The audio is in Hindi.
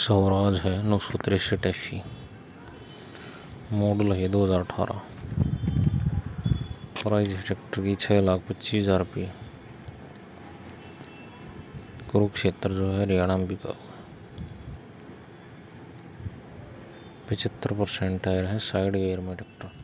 स्वराज है 963 FE। मॉडल है 2018। प्राइस है ट्रैक्टर की 6,25,000 रुपये। कुरुक्षेत्र जो है हरियाणा में बिका हुआ। 75% टायर है, साइड गियर में ट्रैक्टर।